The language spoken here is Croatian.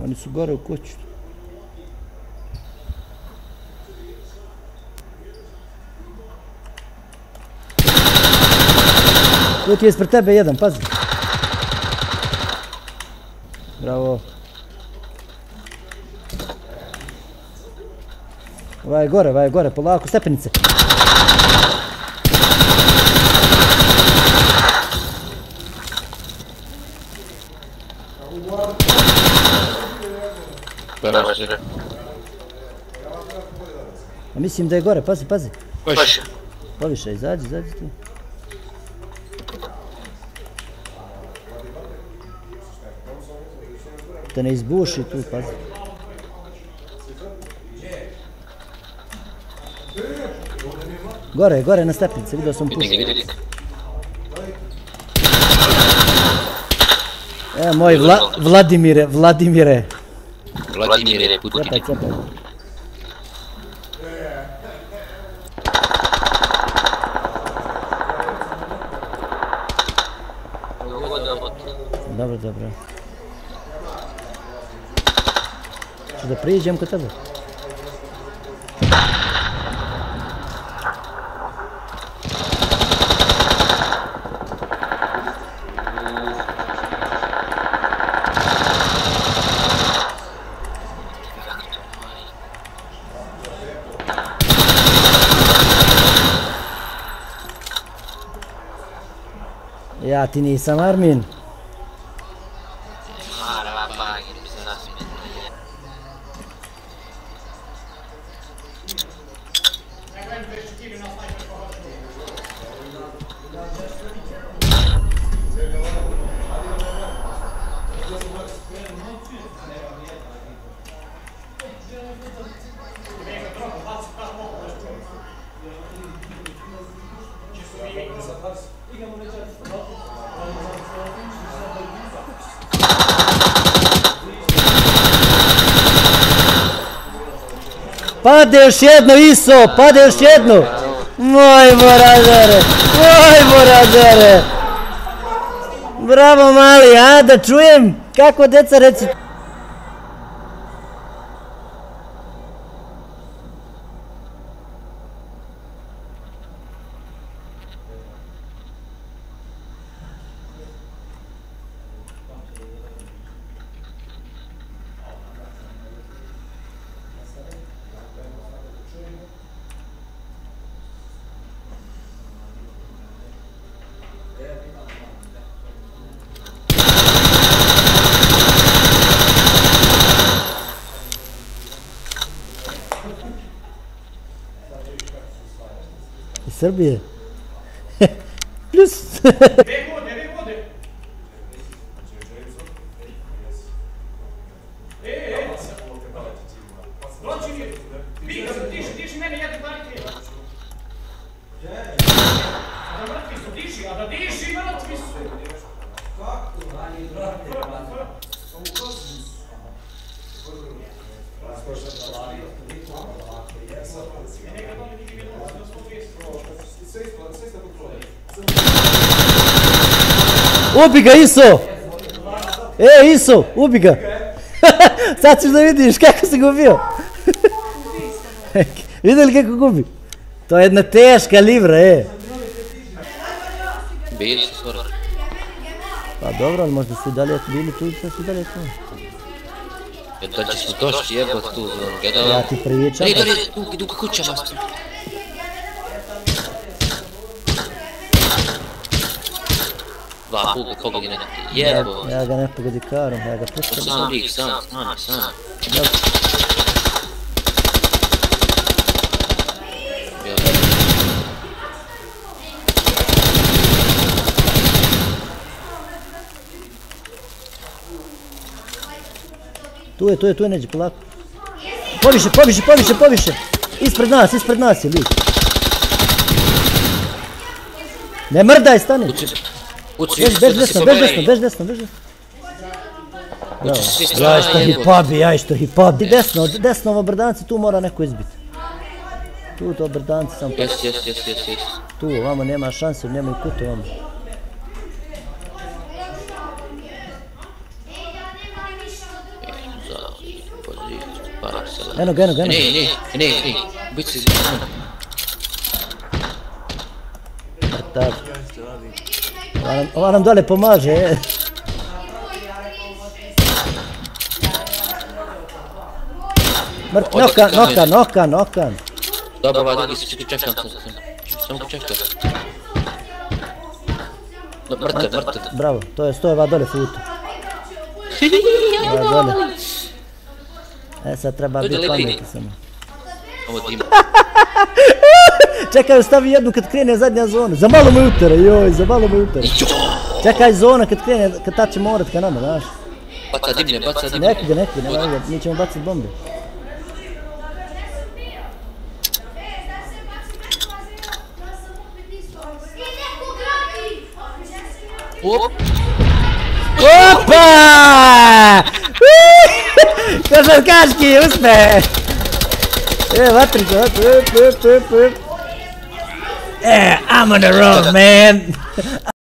Oni su gore u kuću. Tu ti je ispred tebe jedan, pazi. Bravo. Ovaj je gore, polako, stepenice. Mislim da je gore, pazi. Poviše, izađi ti. Da ne izbuši tu, pazi. Gore na stepnici, vidio sam pušu. Moj Vladimire. Vladimire Putin. Cepaj. Dobro. Ću da priđem kod tebe. Ja ti nisam Armin. Pade još jedno, Iso, pade još jedno. Moj Borazere. Bravo mali, a da čujem kako deca reci. Srbije. Plus. Diši mene, ja te barikli. Da mrtvi su, diši, a da diši mrtvi su. Kako? Ali brate, Ubi ga, Iso! Iso, ubi ga! Sad ćeš da vidiš kako se gubio. Vidjeli kako gubi? To je jedna teška livra, Bili su skoro. Pa dobro, ali možda su i dalje bili tu, sad su i dalje tu. Da će su došli jebot tu, gledao. Ja ti pričam. Idu ka kuća vas tu. Dva puga, koga ga ne jebo. Ja ga ne pogodi karom, ja ga puštam. Sam lik, sam. Tu je neđe, polako. Poviše. Ispred nas je lik. Ne mrdaj, stani. Bež desno. Ja što hip-hop. Desno ovo brdanci, tu mora neko izbiti. Tu to brdanci sam pa. Jes. Tu, ovamo nema šanse, nema i kutu ovamo. Eno ga. Ne, bit si Mrtav. Ova nam dole pomaže. Nokan. Dobro, ovaj drugi se čekam sam. Samo čekam. Mrtav. Bravo, to je ova dole futu. Sad treba biti pametni samo. Ovo Dima. Čekaj, stavi jednu kad krene zadnja zona. Za malo me utere, Čekaj zona kad krene, kad ta će morat ka nama, znaš. Baca dimlje. Neki ga, mi ćemo baciti bombe. Opa! Košarkaški uspeh! Vatrica. I'm on the road, man!